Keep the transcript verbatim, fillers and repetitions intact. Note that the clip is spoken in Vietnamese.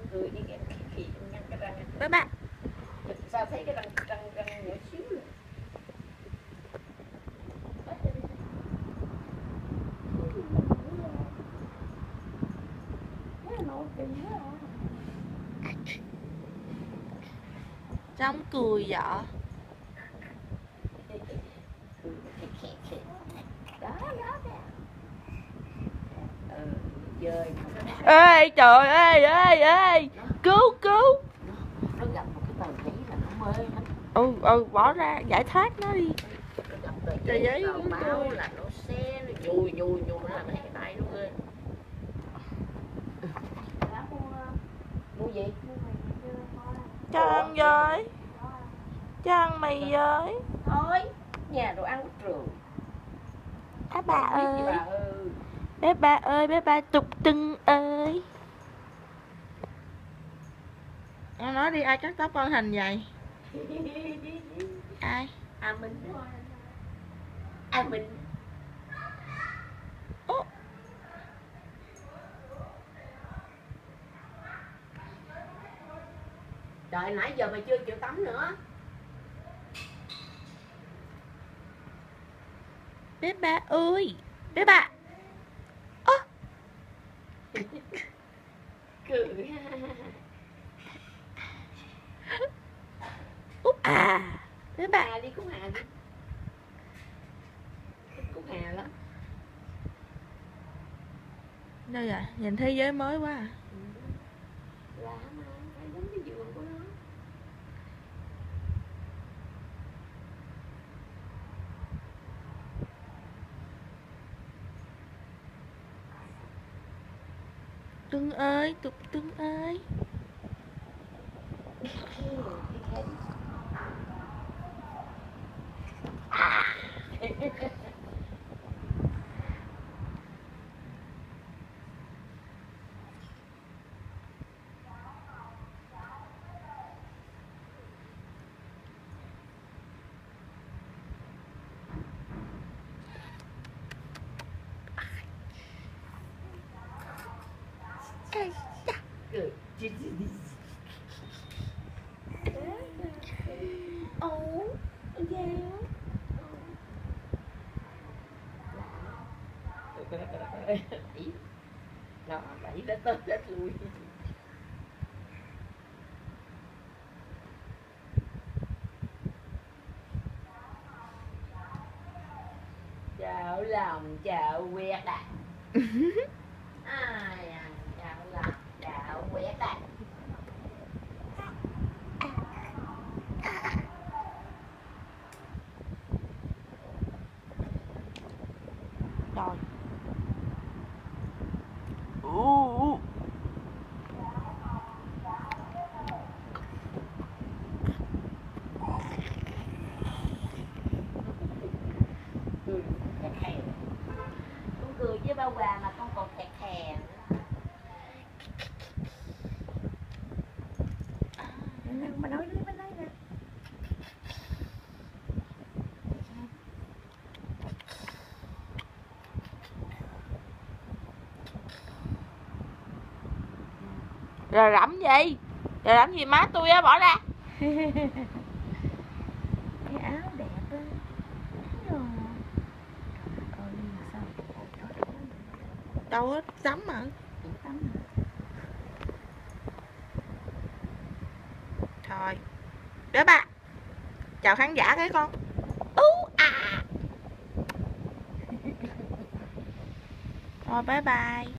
cười đi em khi nhăn cái răng. Bye bye. Sao thấy cái răng răng răng nhỏ xíu rồi. Giống cười vậy. Đó đó nè. Ừ, dơi. Ê trời ơi ê ê cứu cứu. Nó gặp một cái tờ giấy là nó mê lắm. Ừ ừ bỏ ra giải thoát nó đi. Nó gặp tờ Tờ giấy, giấy tờ của báo tôi. là nó xe nó nhùi nhùi nhùi là nó cái tay nó ghê. Mua gì? Cho ăn với. Cho ăn mì với. Thôi, nhà đồ ăn của trường. À bà ơi. Bà ơi. Bé ba ơi, bé ba tục tưng ơi. Con nói đi, ai cắt tóc con hình vậy? Ai? À mình. À mình. Ủa? Trời nãy giờ mày chưa chịu tắm nữa. Bé ba ơi. Bé ba. Ơ. Cười. Úp à. Bé ba. Hà đi Cúc Hà đi. Cúc Hà lắm. Đâu vậy? Nhìn thế giới mới quá à. Lạ mà, phải giống cái giường của nó. Tưng ơi, tục tưng ơi. À. Cười. Ồ, dạ. Nó đẩy đến tới đến lui. Chào lòng, chào quẹt à. Ai à, chào lòng, chào quẹt à. Rồi. Ú. Cười khè khè. Con cười với ba Hòa mà con còn khè khè. Mà nói đi bên đây nè. Rồi rắm gì? Rồi rắm gì má tôi á, bỏ ra. Cái áo đẹp á. Rồi. Coi đi sao. Đâu hết tắm mà. Tắm. Thôi. Bé ba. Chào khán giả cái con. Ú à. Thôi bye bye.